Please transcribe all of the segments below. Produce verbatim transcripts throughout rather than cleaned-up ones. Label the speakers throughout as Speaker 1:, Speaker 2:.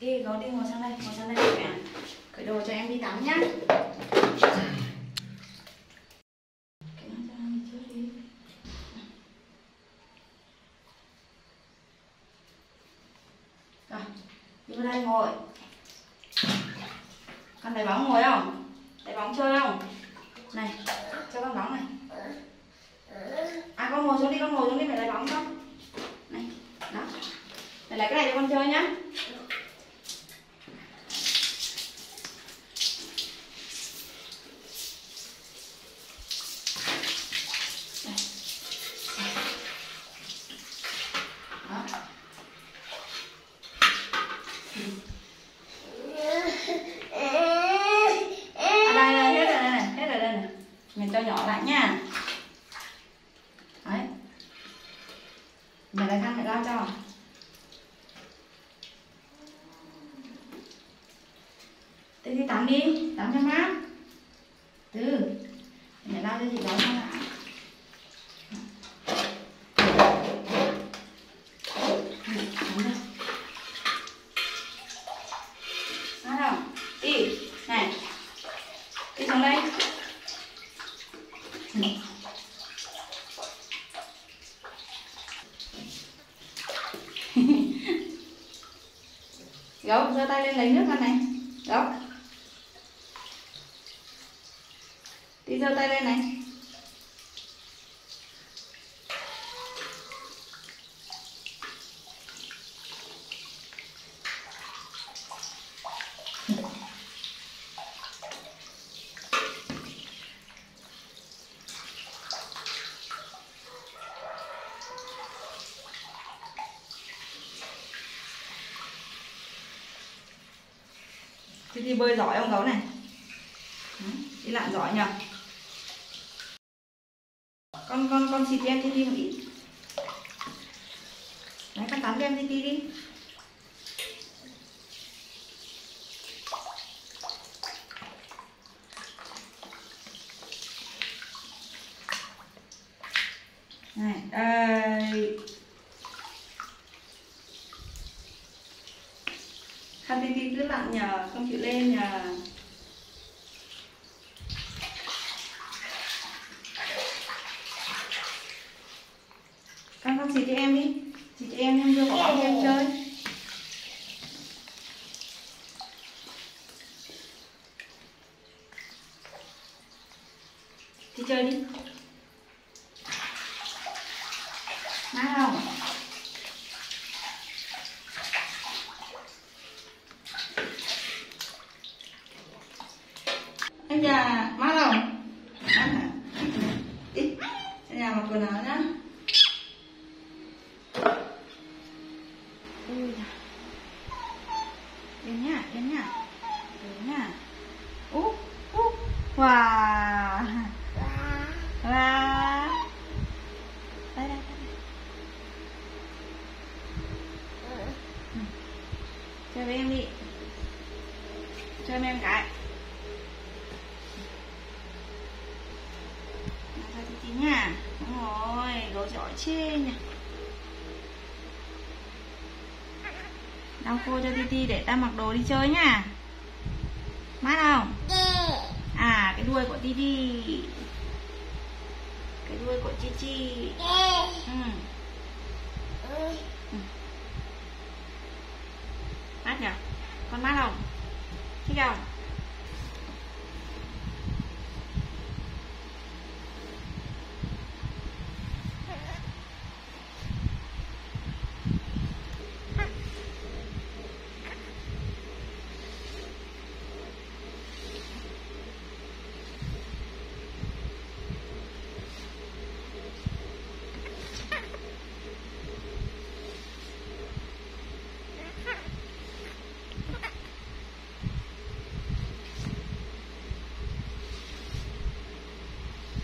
Speaker 1: Đi, gấu đi ngồi sang đây, ngồi sang đây mẹ. Cởi đồ cho em đi tắm nhá. Rồi, đi vào đây ngồi. Con đẩy bóng ngồi không? Đẩy bóng chơi không? Này, cho con bóng này. À con ngồi xuống đi, con ngồi xuống đi, mẹ lấy bóng cho. Này, đó. Mẹ lấy cái này cho con chơi nhá. Mình cho nhỏ lại nha. Đấy. Mẹ lấy khăn mẹ lau cho. Thế đi tắm đi, tắm cho mát. Từ mẹ lau cho chị lau cho đã. Mát không? Đi, này. Đi xuống đây. Gấu, giơ tay lên lấy nước con này. Gấu. Đi giơ tay lên này. Thế thì bơi giỏi không gấu này? Đi lặn giỏi nhờ. Con con con xịt cho em TiTi một ít. Đấy, con tắm cho em TiTi đi. Này, đây. Khăn TiTi cứ lặn nhờ, không chịu lên nhờ. Con con xịt cho em đi. Xịt cho em, em đưa quả bóng cho em chơi. Đi chơi đi. Mát không? Anh già, mát không? Mát hả? Đi, ở nhà mặc quần áo nhá. Ui da. Đến nhá, đến nhá. Đến nhá. Ú, ú. Wow. Wow. Đây, đây, đây. Ừ. Chơi với em đi. Chơi với em cái. Thôi TiTi nha. Đúng rồi, gấu giỏi chê nha. Lau khô cho TiTi để ta mặc đồ đi chơi nha. Mát không? À, cái đuôi của TiTi. Cái đuôi của TiTi. Ừ. Ừ. Mát nhỉ? Con mát không? Thích không?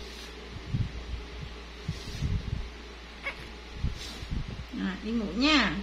Speaker 1: À, đi ngủ nha.